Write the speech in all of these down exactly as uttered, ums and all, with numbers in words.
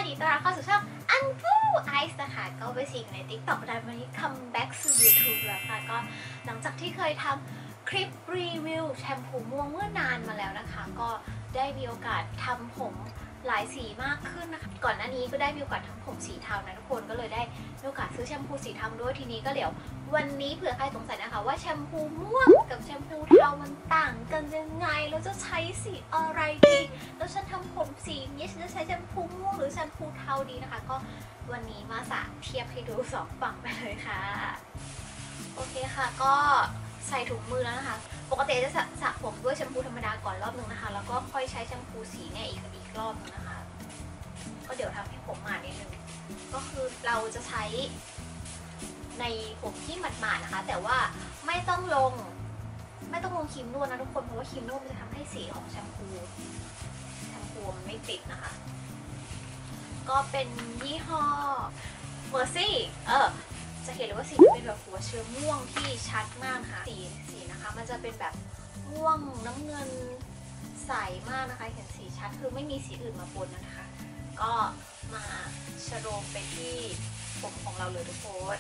ดีต้อนรับเข้าสู่ช่องอันฟูไอซ์นะคะก็ไปสิงใน ติ๊กต็อก ได้วันนี้คัมแบ็กสู่ ยูทูบ แล้วค่ะก็หลังจากที่เคยทำคลิปรีวิวแชมพูม่วงเมื่อนานมาแล้วนะคะก็ได้มีโอกาสทำผมหลายสีมากขึ้นนะคะก่อนหน้านี้ก็ได้มีโอกาสทำผมสีเทานะทุกคนก็เลยได้มีโอกาสซื้อแชมพูสีเทาด้วยทีนี้ก็เดี๋ยววันนี้เผื่อใครสงสัยนะคะว่าแชมพูม่วงกับแชมพูเทามันต่างกันยังไงแล้วจะใช้สีอะไรดีแล้วฉันทำผมสีนี้ฉันจะใช้แชมพูม่วงหรือแชมพูเทาดีนะคะก็วันนี้มาสาเทียบให้ดูสองฝั่งไปเลยค่ะโอเคค่ะก็ใส่ถุงมือแล้วนะคะปกติจะสระผมด้วยแชมพูธรรมดาก่อนรอบนึงนะคะแล้วก็ค่อยใช้แชมพูสีเนี่ยอีกอีกรอบนึงนะคะก็เดี๋ยวทำให้ผมหมาดนิดนึงก็คือเราจะใช้ในผมที่หมาดๆนะคะแต่ว่าไม่ต้องลงไม่ต้องลงครีมนวดนะทุกคนเพราะว่าครีมนวดมันจะทำให้สีของแชมพูแชมพูมันไม่ติดนะคะก็เป็นยี่ห้อ Mercy เออจะเห็นเลยว่าสีเป็นแบบหัวเชื้อม่วงที่ชัดมากค่ะสีสีนะคะมันจะเป็นแบบม่วงน้ำเงินใสมากนะคะเห็นสีชัดคือไม่มีสีอื่นมาปนนะคะก็มาชโลมไปที่ผมของเราเลยทุกคน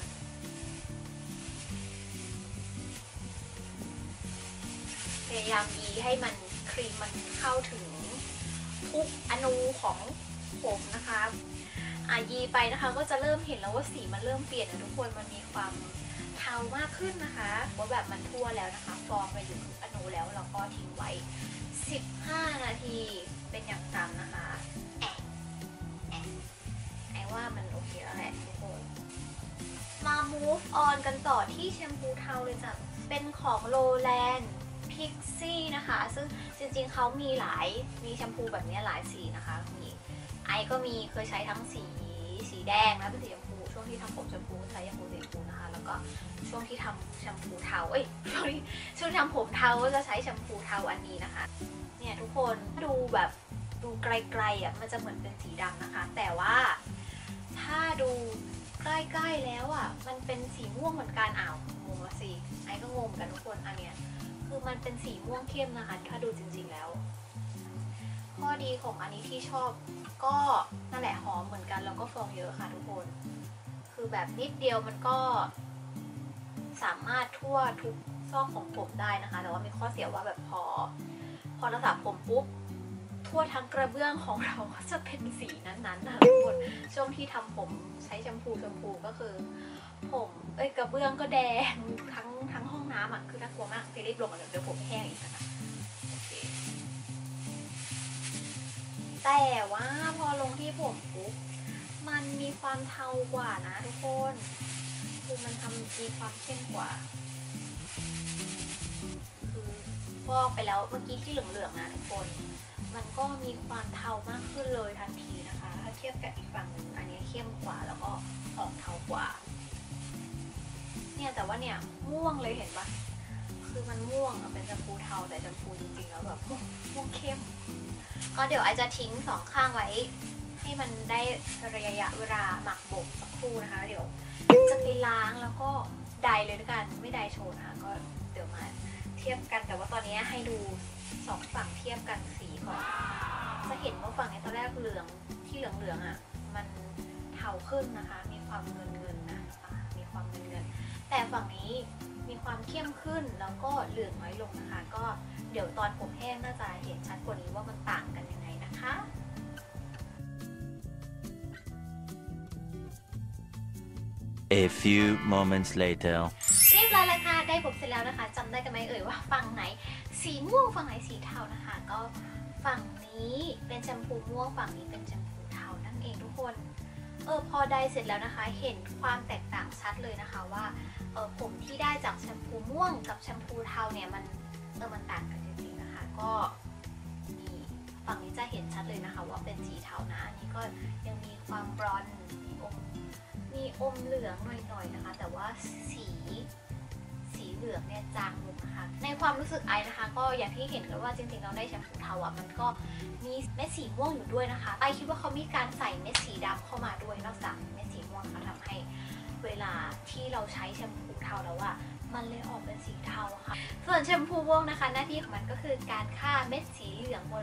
พยายามยีให้มันครีมมันเข้าถึงทุกอนูของผมนะคะอายีไปนะคะก็จะเริ่มเห็นแล้วว่าสีมันเริ่มเปลี่ยนนะทุกคนมันมีความเทามากขึ้นนะคะว่าแบบมันทั่วแล้วนะคะฟองไปอยู่ทุกอนูแล้วเราก็ทิ้งไว้สิบห้านาทีเป็นอย่างต่ำนะคะแอะแอะไอว่ามันโอเคแล้วแหละทุกคนมา move on กันต่อที่แชมพูเทาเลยจ้ะเป็นของโลแลนด์พิกซี่นะคะซึ่งจริงๆเขามีหลายมีแชมพูแบบนี้หลายสีนะคะมีไอก็มีเคยใช้ทั้งสีสีแดงนะเป็นสีชมพูช่วงที่ทำผมชมพูใช้แชมพูสีชมพูนะคะแล้วก็ช่วงที่ทำแชมพูเทาเอ้ยช่วงที่ช่วงที่ทำผมเทาก็จะใช้แชมพูเทาอันนี้นะคะเนี่ยทุกคนดูแบบดูไกลๆอ่ะมันจะเหมือนเป็นสีดำนะคะแต่ว่าถ้าดูใกล้ๆแล้วอ่ะมันเป็นสีม่วงเหมือนกันอ้าวงงละสิไอก็งงกันทุกคนอันเนี้ยคือมันเป็นสีม่วงเข้มนะคะถ้าดูจริงๆแล้วข้อดีของอันนี้ที่ชอบก็นั่นแหละหอมเหมือนกันแล้วก็ฟองเยอะค่ะทุกคนคือแบบนิดเดียวมันก็สามารถทั่วทุกซอกของผมได้นะคะแต่ว่ามีข้อเสียว่าแบบพอพอเราสระผมปุ๊บทั่วทั้งกระเบื้องของเราก็จะเป็นสีนั้นๆนะทุกคนช่วงที่ทำผมใช้แชมพูแชมพูก็คือผมเอ้ยกระเบื้องก็แดงทั้งทั้งห้องน้ำอ่ะคือน่ากลัวมากไปรีบลงกันเดี๋ยวผมแห้งอีกนะคะแต่ว่าพอลงที่ผมปุ๊บมันมีความเทากว่านะทุกคนคือมันทำมีความเข้มกว่าคือฟอกไปแล้วเมื่อกี้ที่เหลืองๆนะทุกคนมันก็มีความเทามากขึ้นเลยทันทีนะคะถ้าเทียบกับอีกฝั่งหนึ่งอันนี้เข้มกว่าแล้วก็ออกเทากว่าเนี่ยแต่ว่าเนี่ยม่วงเลยเห็นปะคือมันม่วงเป็นแชมพูเทาแต่แชมพูจริงๆแล้วแบบม่วงเข้มก็เดี๋ยวไอจะทิ้งสองข้างไว้ให้มันได้ระยะเวลาหมักบ่มสักครู่นะคะเดี๋ยวจะไปล้างแล้วก็ไดเลยด้วยกันไม่ไดโชว์นะคะก็เดี๋ยวมาเทียบกันแต่ว่าตอนนี้ให้ดูสองฝั่งเทียบกันสีก่อนจะเห็นว่าฝั่งนี้ตอนแรกเหลืองที่เหลืองเหลืองอ่ะมันเทาขึ้นนะคะมีความเงินเงินนะมีความเงินเงินแต่ฝั่งนี้มีความเข้มขึ้นแล้วก็เหลืองน้อยลงนะคะก็เดี๋ยวตอนผมแห้งน่าจะเห็นชัดกว่านี้ว่ามันต่างกันยังไงนะคะ A few moments later เรียบร้อยแล้วค่ะได้ผมเสร็จแล้วนะคะจำได้กันไหมเอ่ยว่าฝั่งไหนสีม่วงฝั่งไหนสีเทานะคะก็ฝั่งนี้เป็นแชมพูม่วงฝั่งนี้เป็นแชมพูเทานั่นเองทุกคนเออพอได้เสร็จแล้วนะคะเห็นความแตกต่างชัดเลยนะคะว่าเออผมที่ได้จากแชมพูม่วงกับแชมพูเทาเนี่ยมันเออมันต่างกันจริงๆนะคะก็มีฝั่งนี้จะเห็นชัดเลยนะคะว่าเป็นสีเทานะอันนี้ก็ยังมีความบรอนซ์มีอมมีอมเหลืองหน่อยๆนะคะแต่ว่าสีสีเหลืองเนี่ยจางลงนะคะในความรู้สึกไอนะคะก็อย่างที่เห็นกันว่าจริงๆเราได้แชมพูเทาอ่ะมันก็มีเม็ดสีม่วงอยู่ด้วยนะคะไอคิดว่าเขามีการใส่เม็ดสีดำเข้ามาด้วยนอกจากเม็ดสีม่วงเขาทำให้เวลาที่เราใช้แชมพูเทาแล้วอ่ะมันเลยออกเป็นสีเทาค่ะส่วนแชมพูม่วงนะคะหน้าที่ของมันก็คือการฆ่าเม็ดสีเหลืองบน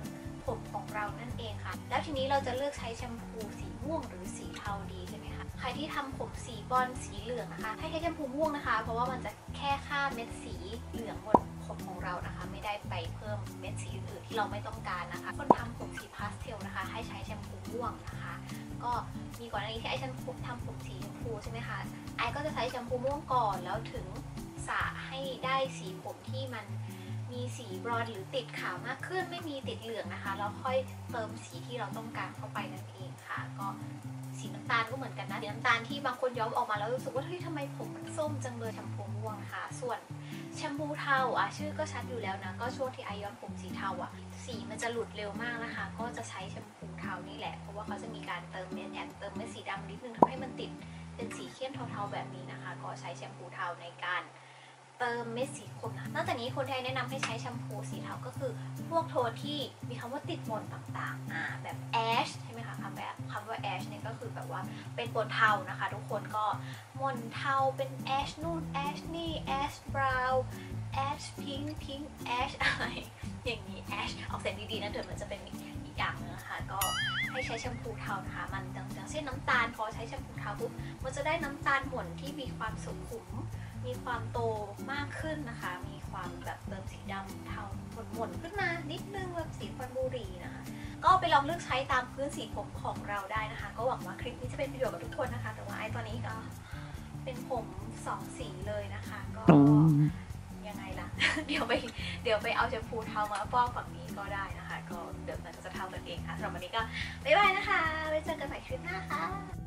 ผมของเรานั่นเองค่ะ แล้วทีนี้เราจะเลือกใช้แชมพูสีม่วงหรือสีเทาดีใช่ไหมคะใครที่ทำผมสีบอลสีเหลืองนะคะให้ใช้แชมพูม่วงนะคะเพราะว่ามันจะแค่ฆ่าเม็ดสีเหลืองบนผมของเรานะคะไม่ได้ไปเพิ่มเม็ดสีอื่นๆที่เราไม่ต้องการนะคะคนทำผมสีพาสเทลนะคะให้ใช้แชมพูม่วงนะคะก็มีก่อนหน้านี้ที่ไอฉันทำผมสีชมพูใช่ไหมคะไอก็จะใช้แชมพูม่วงก่อนแล้วถึงสระให้ได้สีผมที่มันมีสีบรอนซ์หรือติดขาวมากขึ้นไม่มีติดเหลืองนะคะแล้วค่อยเติมสีที่เราต้องการเข้าไปนั่นเองค่ะก็สีน้ำตาลก็เหมือนกันนะสีน้ำตาลที่บางคนย้อมออกมาแล้วรู้สึกว่าเฮ้ยทำไมผมมันส้มจังเลยแชมพูม่วงนะคะส่วนแชมพูเทาอ่ะชื่อก็ชัดอยู่แล้วนะก็ช่วงที่ไอย้อมผมสีเทาอ่ะสีมันจะหลุดเร็วมากนะคะก็จะใช้แชมพูเทานี่แหละเพราะว่าเขาจะมีการเติมเม็ดแอบเติมเม็ดสีดำนิดนึงทำให้มันติดเป็นสีเข้มเทาๆแบบนี้นะคะก็ใช้แชมพูเทาในการเติมเม็ดสีขนนะนอกจากนี้คนไทยแนะนำให้ใช้แชมพูสีเทาก็คือพวกโทนที่มีคำว่าติดมนต่างๆอ่าแบบแอชใช่ไหมคะคำแบบคำว่าแอชเนี่ยก็คือแบบว่าเป็นโทนเทานะคะทุกคนก็มนเทาเป็นแอชนู่นแอชนี่แอชบราวน์แอชพิงค์พิงค์แอชอะไรอย่างนี้แอชออกเสียงดีๆนะเดี๋ยวมันจะเป็นอีกอย่างนึงนะคะก็ให้ใช้แชมพูเทานะคะมันอย่างเช่นน้ำตาลพอใช้แชมพูเทาปุ๊บมันจะได้น้ำตาลหม่นที่มีความสุขุมมีความโตมากขึ้นนะคะมีความแบบเติมสีดำเทาหม่นๆขึ้นมานิดนึงแบบสีควันบุหรี่นะคะก็ไปลองเลือกใช้ตามพื้นสีผมของเราได้นะคะก็หวังว่าคลิปนี้จะเป็นประโยชน์กับทุกคนนะคะแต่ว่าไอ้ตอนนี้ก็เป็นผมสองสีเลยนะคะก็ยังไงล่ะ เดี๋ยวไปเดี๋ยวไปเอาแชมพูเทามาฟอกฝั่งนี้ก็ได้นะคะก็เดี๋ยวมันจะเทากันเองค่ะสำหรับวันนี้ก็บ๊ายบายนะคะไว้เจอกันใหม่คลิปหน้าค่ะ